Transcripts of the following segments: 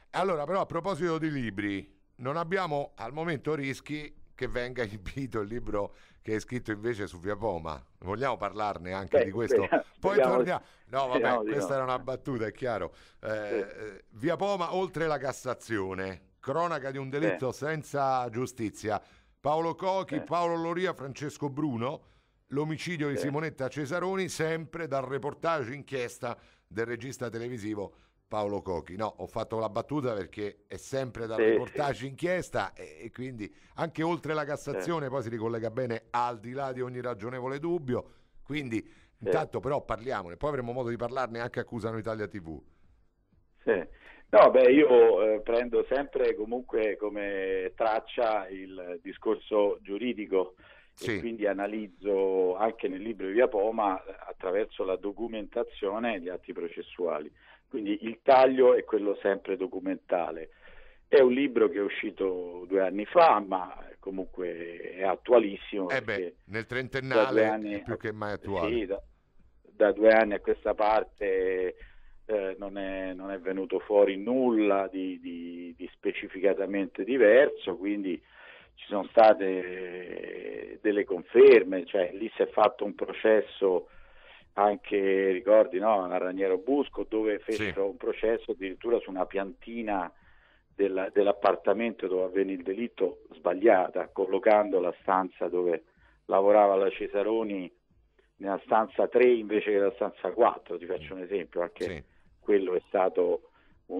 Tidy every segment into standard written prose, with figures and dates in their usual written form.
Allora, però, a proposito di libri, non abbiamo al momento rischi che venga inibito il libro che è scritto invece su Via Poma. Vogliamo parlarne anche di Beh, questo? Poi speriamo, torniamo. No, vabbè, speriamo di questa no. era una battuta, è chiaro. Sì, Via Poma, oltre la Cassazione, cronaca di un sì, delitto senza giustizia. Paolo sì, Cochi, Paolo Loria, Francesco Bruno, l'omicidio di sì, Simonetta Cesaroni, sempre dal reportage inchiesta del regista televisivo Paolo Cochi. No, ho fatto la battuta perché è sempre dal sì, sì, reportage inchiesta e quindi anche oltre la sì, Cassazione poi si ricollega bene al di là di ogni ragionevole dubbio. Quindi sì, intanto però parliamone, poi avremo modo di parlarne anche Accusano Italia TV. sì. No, beh, io prendo sempre comunque come traccia il discorso giuridico e Sì, quindi analizzo anche nel libro di Via Poma attraverso la documentazione gli atti processuali. Quindi il taglio è quello sempre documentale. È un libro che è uscito 2 anni fa, ma comunque è attualissimo eh beh, perché nel da due trentennale è anni, più che mai attuale. sì, da 2 anni a questa parte non è venuto fuori nulla di specificatamente diverso, quindi ci sono state delle conferme, cioè lì si è fatto un processo anche, ricordi, no, a Raniero Busco, dove Sì, fecero un processo addirittura su una piantina dell'appartamento dove avvenne il delitto sbagliata, collocando la stanza dove lavorava la Cesaroni nella stanza 3 invece che nella stanza 4, ti faccio un esempio, anche sì, quello è stato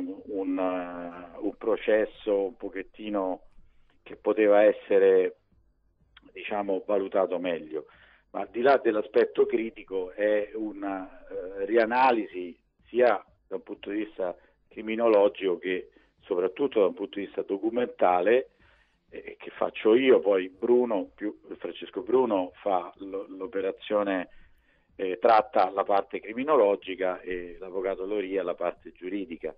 un processo un pochettino che poteva essere, diciamo, valutato meglio. Ma al di là dell'aspetto critico è una rianalisi sia da un punto di vista criminologico che soprattutto da un punto di vista documentale che faccio io, poi Francesco Bruno fa l'operazione, tratta la parte criminologica e l'avvocato Loria la parte giuridica.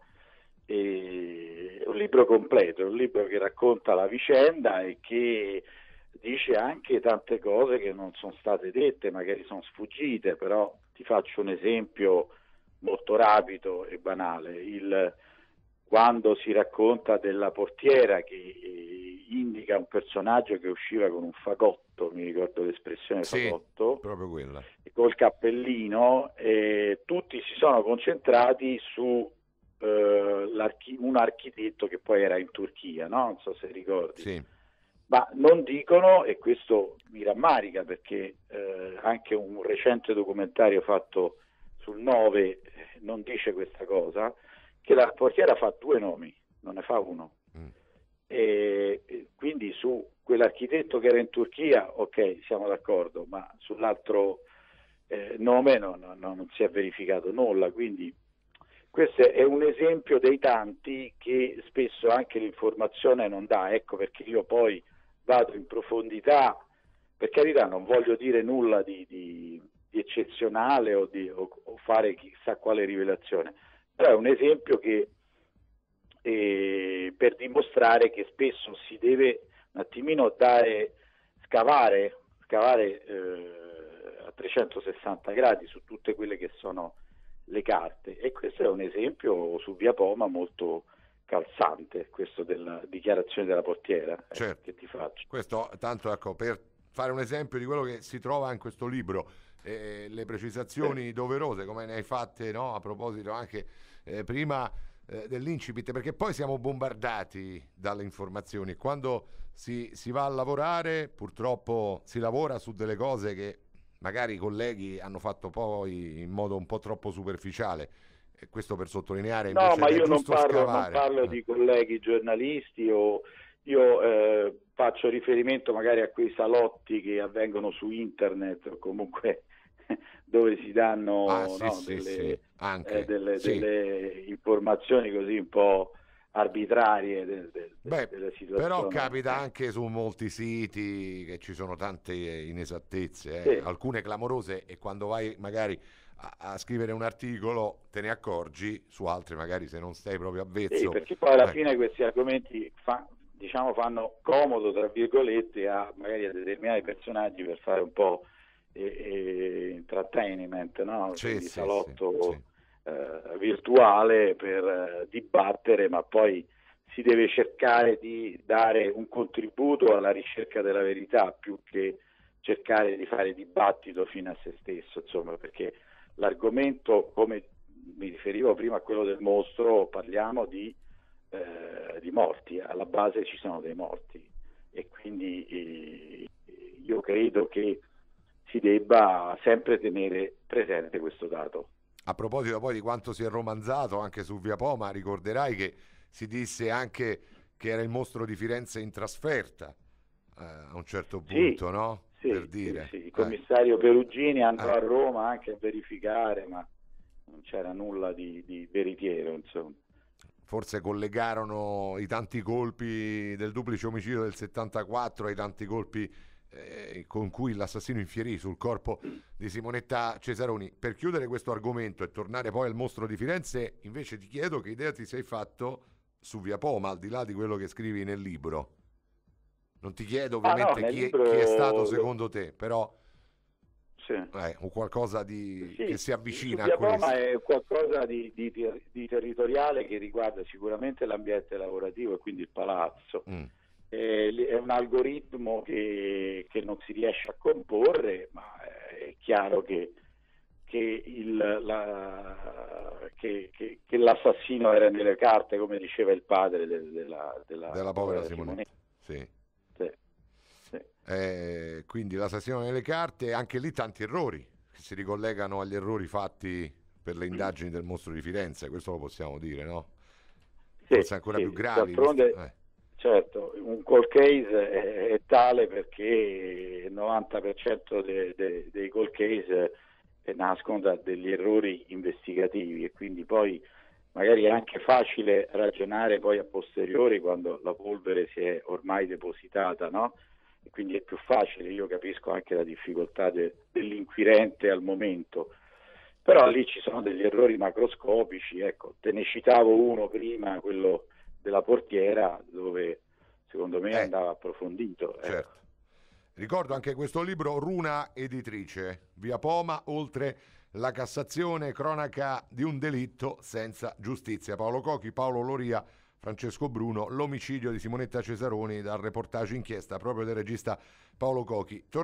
È un libro completo, è un libro che racconta la vicenda e che dice anche tante cose che non sono state dette, magari sono sfuggite, però ti faccio un esempio molto rapido e banale. Quando si racconta della portiera che indica un personaggio che usciva con un fagotto, mi ricordo l'espressione sì, fagotto, proprio quella. col cappellino, tutti si sono concentrati su un architetto che poi era in Turchia, no? Non so se ricordi. Sì, Ma non dicono, e questo mi rammarica perché anche un recente documentario fatto sul 9 non dice questa cosa, che la portiera fa 2 nomi, non ne fa uno. mm, E quindi su quell'architetto che era in Turchia, ok, siamo d'accordo, ma sull'altro nome non si è verificato nulla. Quindi questo è un esempio dei tanti che spesso anche l'informazione non dà. Ecco perché io poi vado in profondità, per carità non voglio dire nulla di eccezionale o fare chissà quale rivelazione, però è un esempio che per dimostrare che spesso si deve un attimino scavare a 360 gradi su tutte quelle che sono le carte, e questo è un esempio su Via Poma molto calzante, questo della dichiarazione della portiera, certo. che ti faccio. Questo tanto ecco per fare un esempio di quello che si trova in questo libro, le Sì, precisazioni doverose come ne hai fatte, no? A proposito anche prima dell'incipit, perché poi siamo bombardati dalle informazioni. Quando si va a lavorare purtroppo si lavora su delle cose che magari i colleghi hanno fatto poi in modo un po' troppo superficiale, e questo per sottolineare no, invece ma che è io non giusto parlo, non scavare. parlo di colleghi giornalisti, o io faccio riferimento magari a quei salotti che avvengono su internet o comunque dove si Ah danno, sì no, sì sì, anche sì. delle informazioni così un po' arbitrarie Beh, della però situazione. capita anche su molti siti che ci sono tante inesattezze, Sì. alcune clamorose, e quando vai magari a scrivere un articolo te ne accorgi, su altri magari se non stai proprio Sì, avvezzo. perché poi alla eh, fine questi argomenti diciamo, fanno comodo, tra virgolette, magari a determinati personaggi per fare un po' entertainment, no? sì, Quindi sì, sì, salotto sì. virtuale per dibattere, ma poi si deve cercare di dare un contributo alla ricerca della verità più che cercare di fare dibattito fino a se stesso, insomma, perché l'argomento, come mi riferivo prima a quello del mostro, parliamo di morti, alla base ci sono dei morti, e quindi io credo che si debba sempre tenere presente questo dato. A proposito poi di quanto si è romanzato anche su Via Poma, ricorderai che si disse anche che era il mostro di Firenze in trasferta, a un certo punto, Sì, no? sì, Per dire. sì. Il commissario Perugini andò a Roma anche a verificare, ma non c'era nulla di veritiero, insomma. Forse collegarono i tanti colpi del duplice omicidio del 74 ai tanti colpi con cui l'assassino infierì sul corpo di Simonetta Cesaroni. Per chiudere questo argomento e tornare poi al mostro di Firenze, invece ti chiedo che idea ti sei fatto su Via Poma, al di là di quello che scrivi nel libro. Non ti chiedo ovviamente chi è stato secondo te, però sì. O qualcosa che si avvicina su a questo. Roma è qualcosa di territoriale che riguarda sicuramente l'ambiente lavorativo e quindi il palazzo. È un algoritmo che non si riesce a comporre, ma è chiaro che l'assassino era nelle carte, come diceva il padre della povera Simonetta. Sì. Quindi l'assassino nelle carte, anche lì tanti errori che si ricollegano agli errori fatti per le indagini del mostro di Firenze, questo lo possiamo dire, no? Forse ancora più gravi. Certo, un cold case è tale perché il 90% dei cold case nascono da degli errori investigativi, e quindi poi magari è anche facile ragionare poi a posteriori quando la polvere si è ormai depositata, no? E quindi è più facile. Io capisco anche la difficoltà dell'inquirente al momento, però lì ci sono degli errori macroscopici. Ecco, te ne citavo uno prima, quello della portiera, dove secondo me andava approfondito. Certo. Ricordo anche questo libro, Runa Editrice, Via Poma, oltre la Cassazione, cronaca di un delitto senza giustizia. Paolo Cochi, Paolo Loria, Francesco Bruno, l'omicidio di Simonetta Cesaroni, dal reportage inchiesta proprio del regista Paolo Cochi.